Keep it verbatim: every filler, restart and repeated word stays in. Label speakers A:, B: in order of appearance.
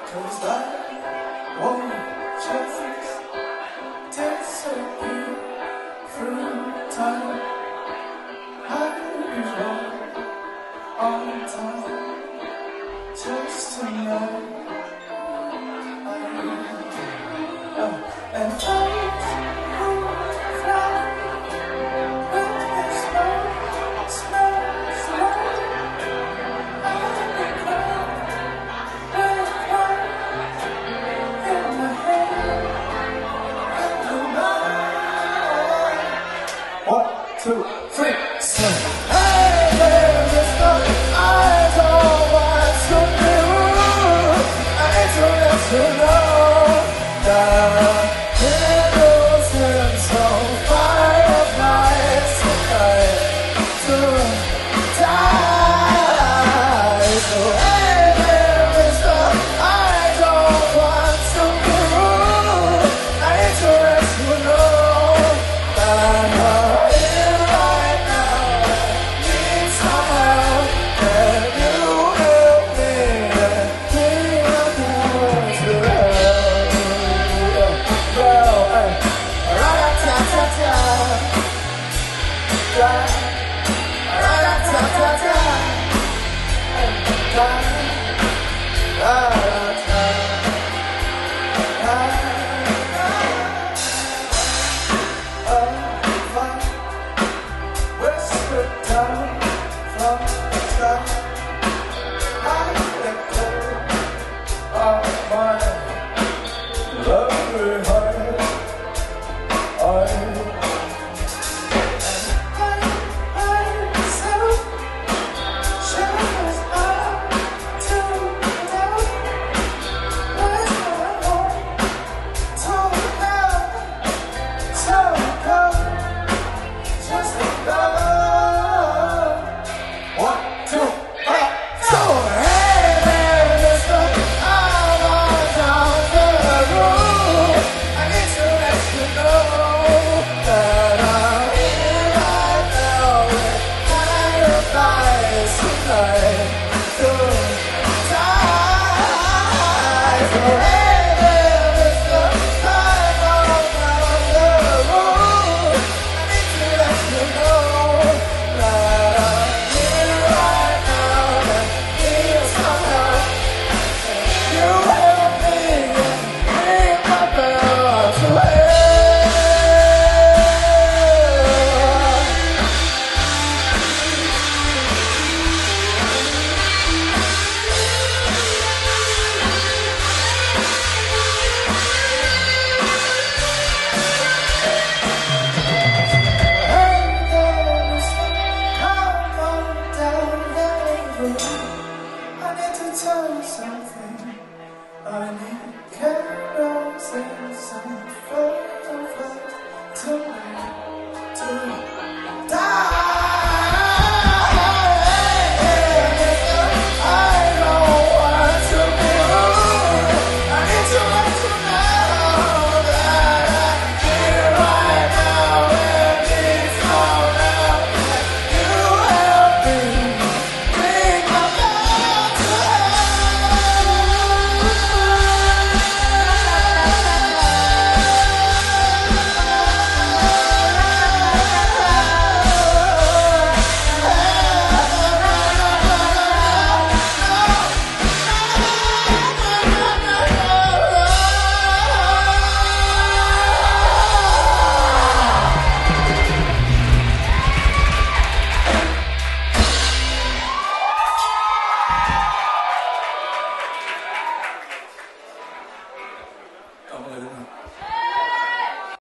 A: 'cause I won't just disappear through time. I'll be wrong on time, just tonight. I, uh, and I one, two, three, seven. Hey there, mister, I don't want to do. I need to let you know that innocence on fireflies tonight to die. So hey there, mister, I don't want to do. I need to let you know that something. I need candles and some flowers.